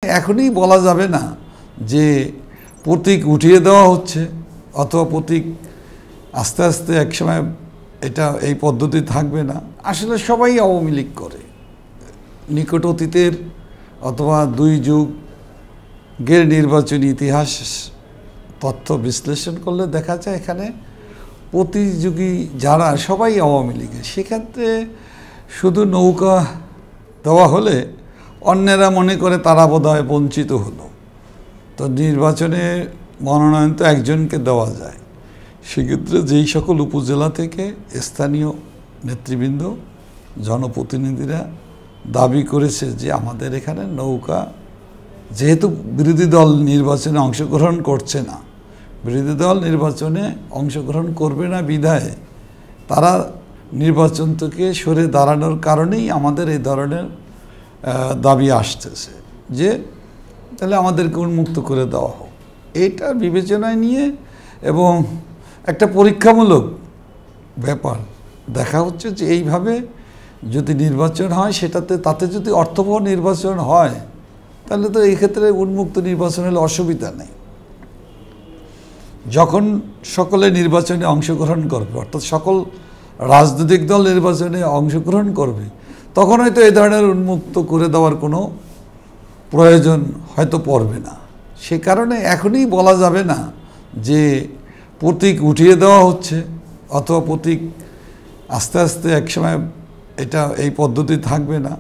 এখনই বলা যাবে না যে প্রতীক উঠিয়ে দেওয়া হচ্ছে অথবা প্রতীক আস্তে আস্তে একসময় এই পদ্ধতি থাকবে না। আসলে সবাই আওয়ামী লীগ করে। নিকট অতীতের অথবা 2 যুগের নির্বাচনী ইতিহাস তথ্য বিশ্লেষণ করলে দেখা যায় এখানে প্রতিযোগী যারা সবাই আওয়ামী লীগের। সেক্ষেত্রে শুধু নৌকা দেওয়া হলে অন্যেরা মনে করে তারা বোধহয় বঞ্চিত হলো। তো নির্বাচনে মনোনয়ন তো একজনকে দেওয়া যায়। সেক্ষেত্রে যেই সকল উপজেলা থেকে স্থানীয় নেতৃবৃন্দ জনপ্রতিনিধিরা দাবি করেছে যে আমাদের এখানে নৌকা, যেহেতু বিরোধী দল নির্বাচনে অংশগ্রহণ করছে না, বিরোধী দল নির্বাচনে অংশগ্রহণ করবে না বিধায় তারা নির্বাচন থেকে সরে দাঁড়ানোর কারণেই আমাদের এই ধরনের দাবি আসতেছে যে তাহলে আমাদেরকে উন্মুক্ত করে দেওয়া হোক। এইটা বিবেচনায় নিয়ে এবং একটা পরীক্ষামূলক ব্যাপার দেখা হচ্ছে যে এইভাবে যদি নির্বাচন হয় তাতে যদি অর্থবহ নির্বাচন হয় তাহলে তো এই ক্ষেত্রে উন্মুক্ত নির্বাচন হলে অসুবিধা নেই। যখন সকলে নির্বাচনে অংশগ্রহণ করবে, অর্থাৎ সকল রাজনৈতিক দল নির্বাচনে অংশগ্রহণ করবে, তখন হয়তো এই ধরনের উন্মুক্ত করে দেওয়ার কোনো প্রয়োজন হয়তো পড়বে না। সে কারণে এখনই বলা যাবে না যে প্রতীক উঠিয়ে দেওয়া হচ্ছে অথবা প্রতীক আস্তে আস্তে একসময় এই পদ্ধতি থাকবে না।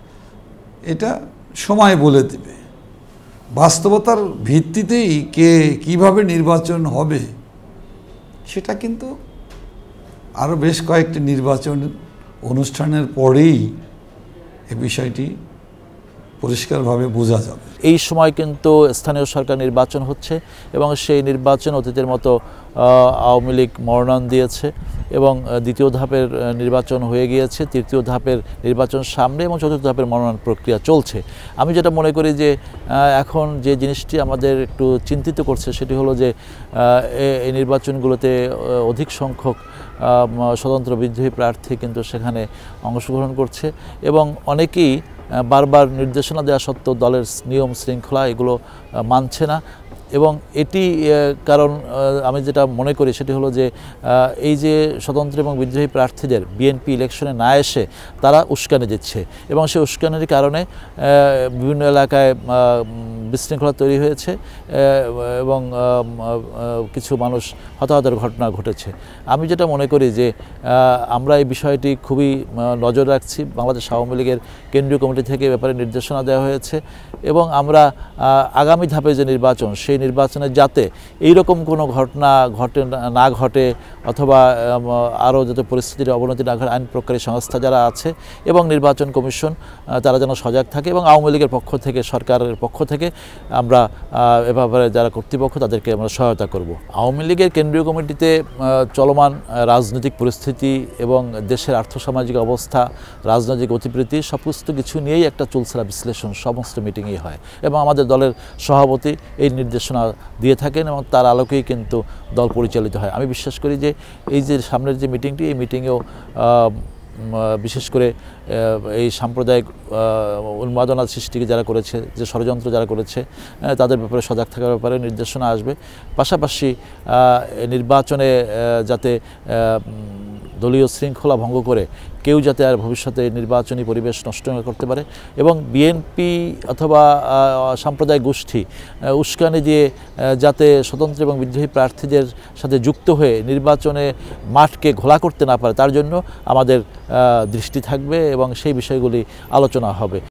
এটা সময় বলে দেবে। বাস্তবতার ভিত্তিতেই কিভাবে নির্বাচন হবে সেটা কিন্তু আরও বেশ কয়েকটি নির্বাচন অনুষ্ঠানের পরেই এই বিষয়টি পরিষ্কারভাবে বোঝা যাবে। এই সময় কিন্তু স্থানীয় সরকার নির্বাচন হচ্ছে এবং সেই নির্বাচন অতীতের মতো আওয়ামী লীগ মনোনয়ন দিয়েছে এবং দ্বিতীয় ধাপের নির্বাচন হয়ে গিয়েছে, তৃতীয় ধাপের নির্বাচন সামনে এবং চতুর্থ ধাপের মনোনয়ন প্রক্রিয়া চলছে। আমি যেটা মনে করি যে এখন যে জিনিসটি আমাদের একটু চিন্তিত করছে সেটি হলো যে এই নির্বাচনগুলোতে অধিক সংখ্যক স্বতন্ত্র বিদ্রোহী প্রার্থী কিন্তু সেখানে অংশগ্রহণ করছে এবং অনেকেই বারবার নির্দেশনা দেওয়া সত্ত্বেও দলের নিয়ম শৃঙ্খলা এগুলো মানছে না। এবং এটি কারণ আমি যেটা মনে করি সেটি হলো যে এই যে স্বতন্ত্র এবং বিদ্রোহী প্রার্থীদের বিএনপি ইলেকশনে না এসে তারা উস্কানি দিচ্ছে এবং সেই উস্কানির কারণে বিভিন্ন এলাকায় বিশৃঙ্খলা তৈরি হয়েছে এবং কিছু মানুষ হতাহতের ঘটনা ঘটেছে। আমি যেটা মনে করি যে আমরা এই বিষয়টি খুবই নজর রাখছি। বাংলাদেশ আওয়ামী লীগের কেন্দ্রীয় কমিটি থেকে ব্যাপারে নির্দেশনা দেওয়া হয়েছে এবং আমরা আগামী ধাপে যে নির্বাচন সেই নির্বাচনে যাতে এইরকম কোনো ঘটনা না ঘটে অথবা আরও যাতে পরিস্থিতির অবনতি না ঘটে আইন প্রকারী সংস্থা যারা আছে এবং নির্বাচন কমিশন তারা যেন সজাগ থাকে এবং আওয়ামী লীগের পক্ষ থেকে সরকারের পক্ষ থেকে আমরা এ ব্যাপারে যারা কর্তৃপক্ষ তাদেরকে আমরা সহায়তা করব। আওয়ামী লীগের কেন্দ্রীয় কমিটিতে চলমান রাজনৈতিক পরিস্থিতি এবং দেশের আর্থসামাজিক অবস্থা, রাজনৈতিক গতিবিধি সমস্ত কিছু নিয়েই একটা চুলচেরা বিশ্লেষণ সমস্ত মিটিংয়েই হয় এবং আমাদের দলের সভাপতি এই নির্দেশনা দিয়ে থাকেন এবং তার আলোকেই কিন্তু দল পরিচালিত হয়। আমি বিশ্বাস করি যে এই যে সামনের যে মিটিংটি এই মিটিংয়েও বিশেষ করে এই সাম্প্রদায়িক উন্মাদনা সৃষ্টিকে যারা করেছে, যে ষড়যন্ত্র যারা করেছে তাদের ব্যাপারে সজাগ থাকার ব্যাপারে নির্দেশনা আসবে। পাশাপাশি নির্বাচনে যাতে দলীয় শৃঙ্খলা ভঙ্গ করে কেউ যাতে আর ভবিষ্যতে নির্বাচনী পরিবেশ নষ্ট না করতে পারে এবং বিএনপি অথবা সাম্প্রদায়িক গোষ্ঠী উস্কানি দিয়ে যাতে স্বতন্ত্র এবং বিদ্রোহী প্রার্থীদের সাথে যুক্ত হয়ে নির্বাচনে মাঠকে ঘোলা করতে না পারে তার জন্য আমাদের দৃষ্টি থাকবে এবং সেই বিষয়গুলি আলোচনা হবে।